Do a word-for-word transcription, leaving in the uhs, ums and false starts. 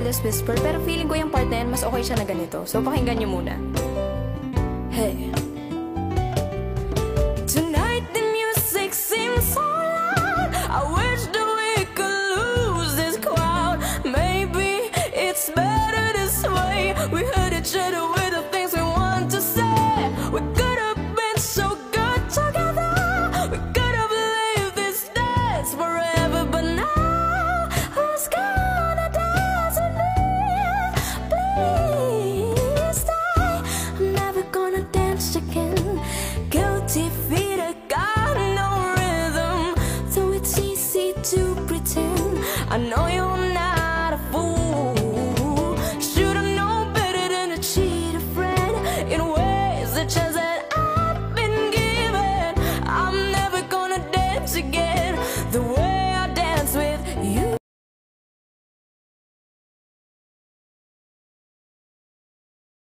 Careless Whisper, pero feeling ko yung part na yan, mas okay siya na ganito. So, pakinggan nyo muna. Hey.